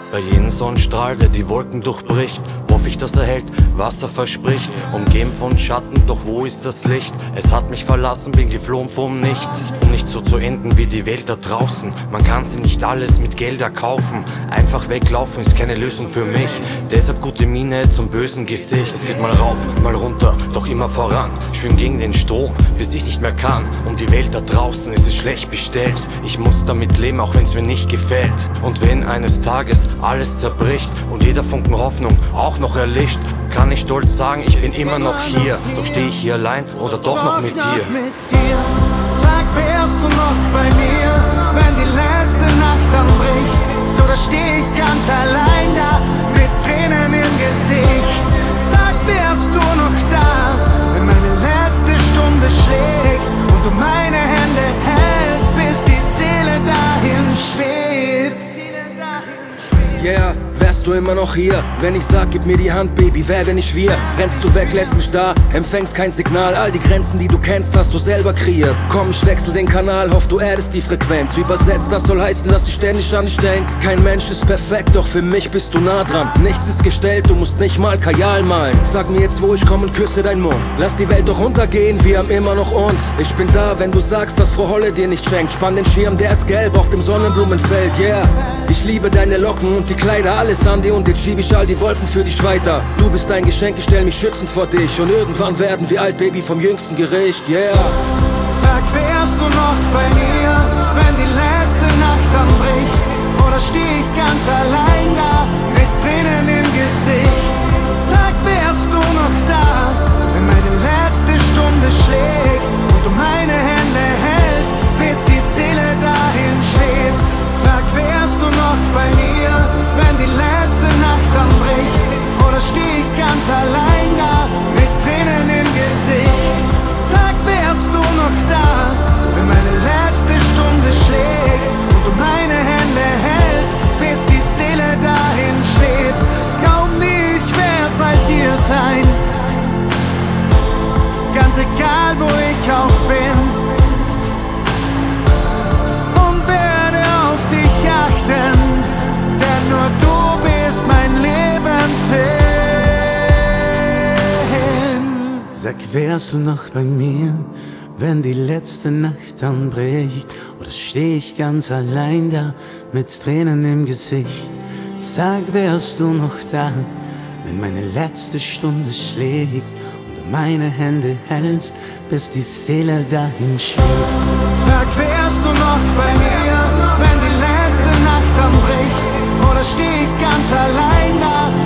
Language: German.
Bei jedem Sonnenstrahl, der die Wolken durchbricht, hoffe ich, dass er hält, was er verspricht. Umgeben von Schatten, doch wo ist das Licht? Es hat mich verlassen, bin geflohen vom Nichts. Um nicht so zu enden wie die Welt da draußen. Man kann sie nicht alles mit Geld erkaufen. Einfach weglaufen ist keine Lösung für mich. Deshalb gute Miene zum bösen Gesicht. Es geht mal rauf, mal runter, doch immer voran. Schwimm gegen den Strom, bis ich nicht mehr kann. Um die Welt da draußen ist es schlecht bestellt. Ich muss damit leben, auch wenn's mir nicht gefällt. Und wenn eines Tages alles zerbricht und jeder Funken Hoffnung auch noch erlischt, kann ich stolz sagen, ich bin immer noch hier. Doch stehe ich hier allein oder doch noch mit dir? Sag, wärst du noch bei mir, wenn die letzte Nacht anbricht? Oder steh ich ganz allein da, mit Tränen im Gesicht? Sag, wärst du noch da, wenn meine letzte Stunde schlägt und du meine Hände hältst, bis die Seele dahin schwebt? Yeah, wärst du immer noch hier, wenn ich sag, gib mir die Hand, Baby, wer denn nicht wir? Rennst du weg, lässt mich da, empfängst kein Signal. All die Grenzen, die du kennst, hast du selber kreiert. Komm, ich wechsel den Kanal, hoff, du erdest die Frequenz. Übersetzt, das soll heißen, dass ich ständig an dich denk. Kein Mensch ist perfekt, doch für mich bist du nah dran. Nichts ist gestellt, du musst nicht mal Kajal malen. Sag mir jetzt, wo ich komm und küsse deinen Mund. Lass die Welt doch untergehen, wir haben immer noch uns. Ich bin da, wenn du sagst, dass Frau Holle dir nicht schenkt. Spann den Schirm, der ist gelb auf dem Sonnenblumenfeld, yeah. Ich liebe deine Locken und die Kleider, alles an dir, und jetzt schieb ich all die Wolken für dich weiter. Du bist ein Geschenk, ich stell mich schützend vor dich, und irgendwann werden wir alt, Baby, vom jüngsten Gericht, yeah. Sag, wärst du noch bei mir, wenn die letzte Nacht anbricht? Oder steh ich ganz allein da, mit Tränen im Gesicht? Sag, wärst du noch da, wenn meine letzte Stunde schlägt und du meine Hände hältst, bis die Seele dahin schwebt? Sag, wärst du noch bei mir, wenn die letzte Nacht anbricht? Oder steh ich ganz allein da, mit Tränen im Gesicht? Sag, wärst du noch da, wenn meine letzte Stunde schlägt und du meine Hände hältst, bis die Seele dahin schwebt? Glaub mir, ich werd bei dir sein, ganz egal wo ich auch bin, und werde auf dich achten, denn nur du bist mein Lebenssinn. Sag, wärst du noch bei mir, wenn die letzte Nacht anbricht? Oder steh ich ganz allein da, mit Tränen im Gesicht? Sag, wärst du noch da, wenn meine letzte Stunde schlägt und du meine Hände hältst, bis die Seele dahin schwebt? Sag, wärst du noch bei mir, wenn die letzte Nacht anbricht? Oder steh ich ganz allein da,